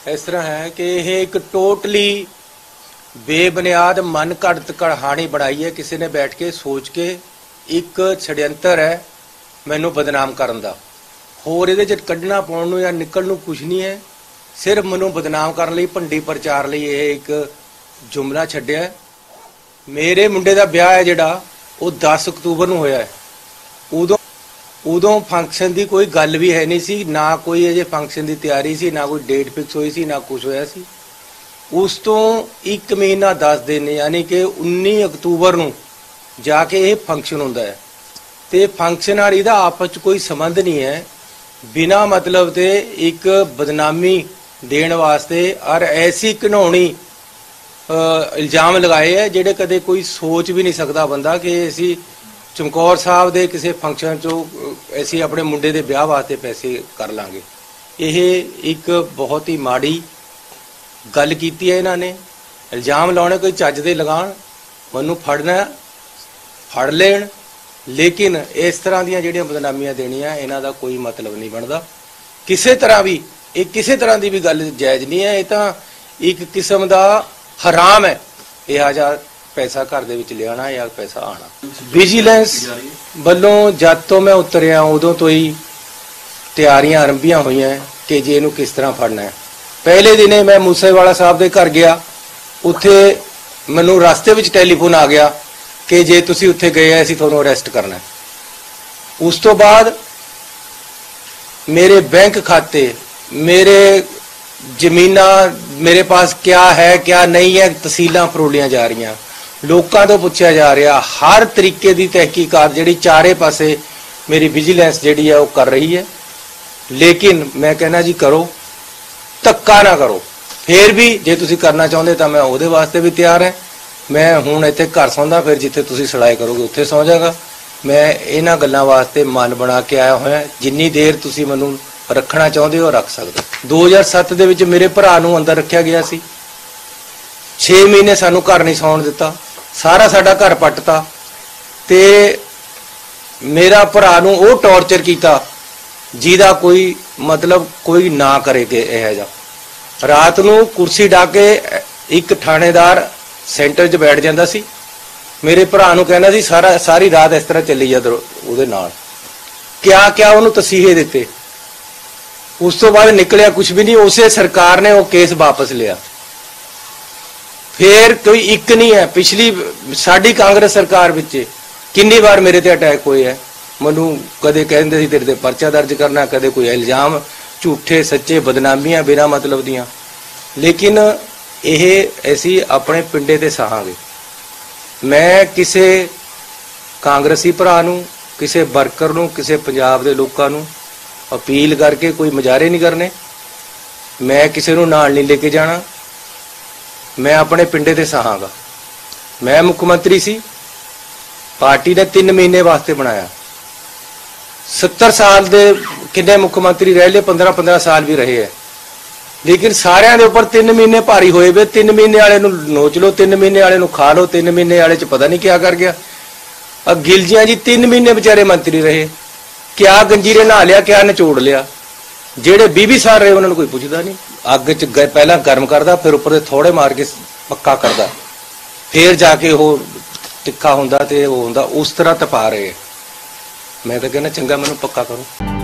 इस तरह है कि यह एक टोटली बेबुनियाद मन घड़त कहानी बनाई है। किसी ने बैठ के सोच के एक छड़यंत्र है मैनू बदनाम करन दा। होर इहदे च कड्ढना पाउण नूं या निकल नूं कुछ नहीं है। सिर्फ मैनू बदनाम करन लई भंडी प्रचार लई यह एक जुमला छड्डिया है। मेरे मुंडे दा ब्याह है जिहड़ा वो 10 अक्तूबर नूं होया है। उदों फंक्शन की कोई गल भी है नहीं सी, ना कोई अजे फंक्शन की तैयारी सी, ना कोई डेट फिक्स हुई सी, ना कुछ होया सी। उस तो 1 महीना 10 दिन यानी कि 19 अक्तूबर नूं जाके ये फंक्शन होंदा है। ते फंक्शन वाली दा आपस च कोई संबंध नहीं है। बिना मतलब ते एक बदनामी देण वास्ते और ऐसी घिनौनी इल्जाम लगाए है जिहड़े कदे कोई सोच भी नहीं सकता बंदा कि असी चमकौर साहब दे किसी फंक्शन चो असी अपने मुंडे दे ब्याह वास्ते पैसे कर लांगे। यह एक बहुत ही माड़ी गल कीती है। इन्होंने इल्जाम लाने कोई चज दे लगान, मनु फड़ना फड़ लेन, लेकिन इस तरह दी जिहड़ियां बदनामियां देनियां इन्हां दा कोई मतलब नहीं बनता। किसी तरह भी एक किसी तरह की भी गल जायज़ नहीं है। ये तो एक किस्म का हराम है यह जा पैसा घर दे विच लियाना या पैसा आना। विजिलेंस वालों जद तो मैं उतरिया उदों तो ही तैयारियां आरंभियां हुई हैं कि जी इनू किस तरह फड़ना है। पहले दिन मैं मूसेवाला साहब के घर गया, उत्थे मैनू रास्ते विच टैलीफोन आ गया कि जे तुसी उत्थे गए असीं तुहानूं अरेस्ट करना है। उस तो बाद मेरे बैंक खाते, मेरे जमीना, मेरे पास क्या है क्या नहीं है, तहसीलां फरोलियां जा रही, लोगों तो पूछा जा रहा। हर तरीके की तहकीकात जी चारे पासे मेरी विजिलेंस जी है वो कर रही है। लेकिन मैं कहना जी करो, धक्का ना करो। फिर भी जे तुसी करना चाहते तो मैं वो वास्ते भी तैयार है। मैं हुण इत्थे घर सौंदा, फिर जिथे तुसी सड़ाई करोगे उत्थे सौ जागा। मैं इन्हां गल्लां वास्ते मन बना के आया होया। जिन्नी देर तुसी मैनूं रखना चाहते हो रख सकते। 2007 दे विच मेरे भरा नूं अंदर रखिया गया सी। 6 महीने सानूं घर नहीं सौण दिता, सारा साडा घर पटता ते मेरा भरा नूं वो टॉर्चर किया जिहदा कोई मतलब कोई ना करे कि यह जा। रात नूं कुर्सी ढा के एक थानेदार सेंटर च बैठ जाता सी, मेरे भरा नूं कहना सी सारी रात इस तरह चली जा उहदे नाल। क्या क्या उहनूं तसीहे दिते। उस तो बाद निकलिया कुछ भी नहीं। उसे सरकार ने वो केस वापस लिया। फिर कोई एक नहीं है। पिछली साडी कांग्रेस सरकार विच कितनी बार मेरे ते अटैक होए है। मैनू कदे कहंदे सी तेरे ते परचा दर्ज करना, कदे कोई इल्जाम झूठे सच्चे बदनामियां बिना मतलब दियां। लेकिन यह असी अपने पिंडे ते सहांगे। मैं किसी कांग्रेसी भरा नूं, किसी वर्कर नूं, किसी पंजाब दे लोकां नूं अपील करके कोई मुजाहरे नहीं करने। मैं किसी नूं नाल नहीं लेके जाना। मैं अपने पिंडे ते सहांगा। मैं मुख्यमंत्री सी, पार्टी ने 3 महीने वास्ते बनाया। 70 साल दे किन्ने मुख्यमंत्री रह ले, 15-15 साल भी रहे हैं। लेकिन सारिਆਂ ਦੇ ਉੱਪਰ 3 महीने भारी होए वे। 3 महीने वाले नूं नोच लो, 3 महीने वाले नूं खा लो, 3 महीने वाले च पता नहीं क्या कर गया। गिलजियां जी 3 महीने बेचारे मंत्री रहे, क्या गंजीरे नहा लिया, क्या निचोड़ लिया। जेड़े 20 साल रहे उन्होंने कोई पुछदा नहीं। अग च पहला गर्म करदा, फिर उपर थोड़े मार के पक्का करदा, फिर जाके वो तिखा हुंदा ते वो हुंदा। उस तरह तपा रहे। मैं तो कहना चंगा मैनूं पक्का करो।